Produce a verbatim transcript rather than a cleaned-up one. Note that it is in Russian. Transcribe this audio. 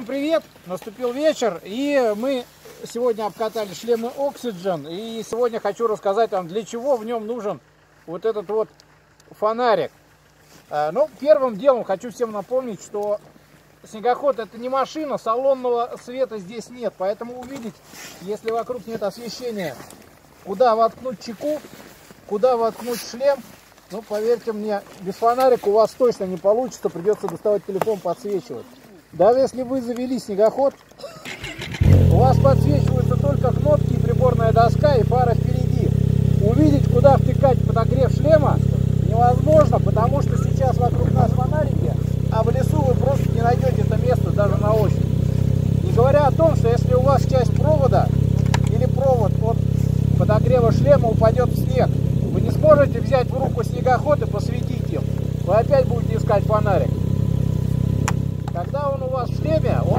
Всем привет! Наступил вечер, и мы сегодня обкатали шлемы Oxygen. И сегодня хочу рассказать вам, для чего в нем нужен вот этот вот фонарик. Ну, первым делом хочу всем напомнить, что снегоход — это не машина, салонного света здесь нет. Поэтому увидеть, если вокруг нет освещения, куда воткнуть чеку, куда воткнуть шлем, ну, поверьте мне, без фонарика у вас точно не получится, придется доставать телефон, подсвечивать. Даже если вы завели снегоход, у вас подсвечиваются только кнопки, приборная доска и фара впереди. Увидеть, куда втыкать подогрев шлема, невозможно, потому что сейчас вокруг нас фонарики, а в лесу вы просто не найдете это место даже на ощупь. Не говоря о том, что если у вас часть провода или провод от подогрева шлема упадет в снег, вы не сможете взять в руку снегоход и посветить им. Вы опять будете искать фонарик. Когда он у вас в шлеме,